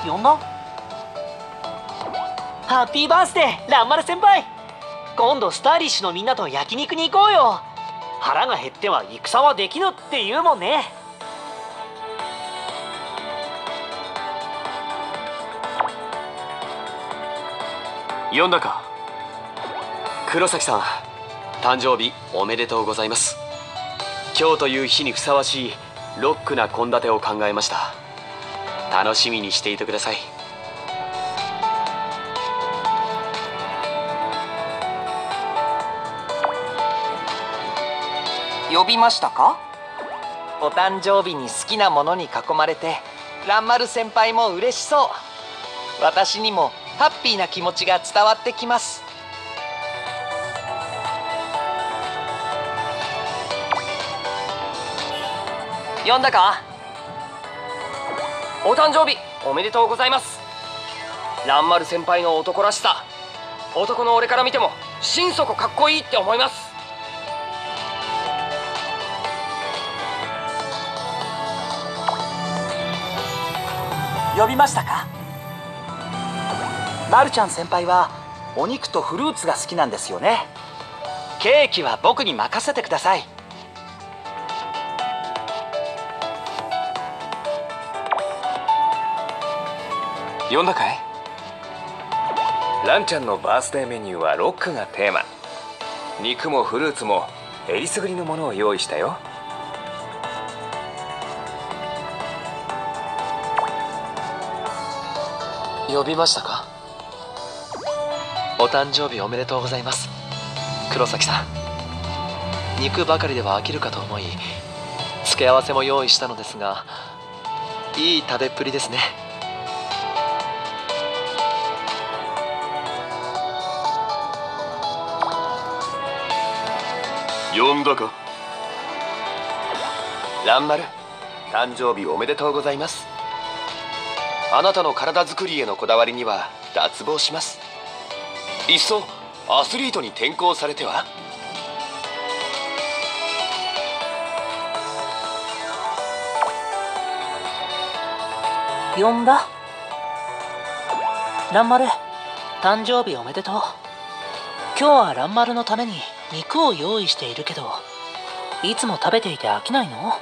呼んだ？ハッピーバースデー蘭丸先輩。今度スタイリッシュのみんなと焼肉に行こうよ。腹が減っては戦はできぬって言うもんね。 呼んだか？黒崎さん、誕生日おめでとうございます。今日という日にふさわしいロックな献立を考えました。楽しみにしていてください。 呼びましたか？お誕生日に好きなものに囲まれて蘭丸先輩も嬉しそう。私にもハッピーな気持ちが伝わってきます。呼んだか？お誕生日おめでとうございます。蘭丸先輩の男らしさ、男の俺から見ても心底かっこいいって思います。 呼びましたか？まるちゃん先輩はお肉とフルーツが好きなんですよね。ケーキは僕に任せてください。 呼んだかい？ランちゃんのバースデーメニューはロックがテーマ。肉もフルーツもえりすぐりのものを用意したよ。 呼びましたか？お誕生日おめでとうございます。黒崎さん、肉ばかりでは飽きるかと思い付け合わせも用意したのですが、いい食べっぷりですね。 呼んだか？ 蘭丸、誕生日おめでとうございます。あなたの体作りへのこだわりには脱帽します。いっそアスリートに転向されては？ 呼んだ？蘭丸、誕生日おめでとう。今日は蘭丸のために肉を用意しているけど、いつも食べていて飽きないの？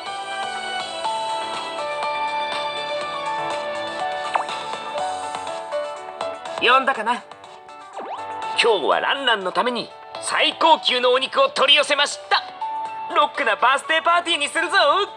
呼んだかな？今日はランランのために最高級のお肉を取り寄せました。ロックなバースデーパーティーにするぞ。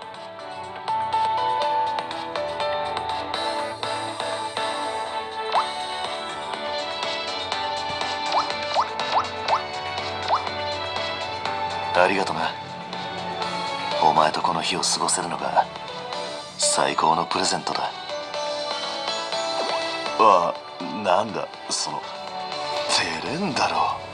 ありがとな。お前とこの日を過ごせるのが最高のプレゼントだ。ああ、なんだその照れんだろう。